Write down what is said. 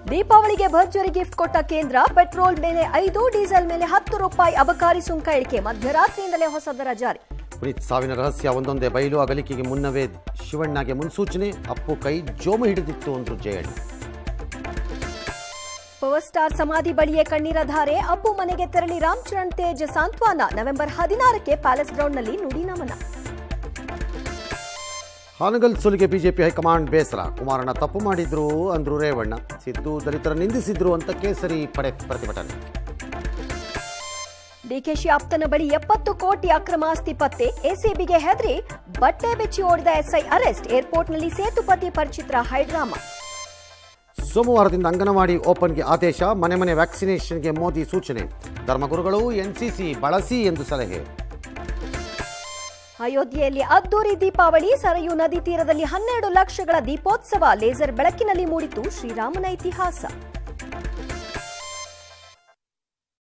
ದೀಪಾವಳಿಗೆ ಭರ್ಜರಿ ಗಿಫ್ಟ್ ಕೊಟ್ಟ ಕೇಂದ್ರ. ಪೆಟ್ರೋಲ್ ಮೇಲೆ 5, ಡೀಸೆಲ್ ಮೇಲೆ 10 ರೂಪಾಯಿ ಅಬಕಾರಿ ಸುಂಕ ಇಳಿಕೆ. ಮಧ್ಯರಾತ್ರಿಯಿಂದಲೇ ಹೊಸ ದರ ಜಾರಿ. ಪುನೀತ್ ಸಾವಿನ ರಹಸ್ಯ ಒಂದೊಂದೇ ಬಯಲು. ಅಗಲಿಕೆಗೆ ಮುನ್ನವೇ ಶಿವಣ್ಣಗೆ ಮುನ್ಸೂಚನೆ. ಅಪ್ಪು ಕೈ ಜೋಮು ಹಿಡಿದಿತ್ತು ಅಂದ್ರು ಜಯಣ್ಣ. ಪವರ್ ಸ್ಟಾರ್ ಸಮಾಧಿ ಬಳಿಯೇ ಕಣ್ಣೀರ ಧಾರೆ. ಅಪ್ಪು ಮನೆಗೆ ತೆರಳಿ ರಾಮ್ ಚರಣ್ ತೇಜ್ ಸಾಂತ್ವನ. ನವೆಂಬರ್ 16ಕ್ಕೆ ಪ್ಯಾಲೇಸ್ ಗ್ರೌಂಡ್ನಲ್ಲಿ ನುಡಿ ನಮನ. ಹಾನಗಲ್ ಸುಲಿಗೆ ಬಿಜೆಪಿ ಹೈಕಮಾಂಡ್ ಬೇಸರ. ಕುಮಾರಣ್ಣ ತಪ್ಪು ಮಾಡಿದ್ರು ಅಂದ್ರು ರೇವಣ್ಣ. ಸಿದ್ದು ದಲಿತರ ನಿಂದಿಸಿದ್ರು ಅಂತ ಕೇಸರಿ ಪಡೆ ಪ್ರತಿಭಟನೆ. ಡಿಕೆಶಿ ಆಪ್ತನ ಬಳಿ 70 ಕೋಟಿ ಅಕ್ರಮ ಆಸ್ತಿ ಪತ್ತೆ. ಎಸಿಬಿಗೆ ಹೆದರಿ ಬಟ್ಟೆ ಬೆಚ್ಚಿ ಓಡಿದ ಎಸ್ಐ ಅರೆಸ್ಟ್. ಏರ್ಪೋರ್ಟ್ನಲ್ಲಿ ಸೇತುಪತಿ ಪರಿಚಿತ್ರ ಹೈಡ್ರಾಮಾ. ಸೋಮವಾರದಿಂದ ಅಂಗನವಾಡಿ ಓಪನ್ಗೆ ಆದೇಶ. ಮನೆ ಮನೆ ವ್ಯಾಕ್ಸಿನೇಷನ್ಗೆ ಮೋದಿ ಸೂಚನೆ. ಧರ್ಮಗುರುಗಳು ಎನ್ಸಿಸಿ ಬಳಸಿ ಎಂದು ಸಲಹೆ. ಅಯೋಧ್ಯೆಯಲ್ಲಿ ಅದ್ದೂರಿ ದೀಪಾವಳಿ. ಸರಯೂ ನದಿ ತೀರದಲ್ಲಿ 12 ಲಕ್ಷಗಳ ದೀಪೋತ್ಸವ. ಲೇಸರ್ ಬೆಳಕಿನಲ್ಲಿ ಮೂಡಿತು ಶ್ರೀರಾಮನ ಇತಿಹಾಸ.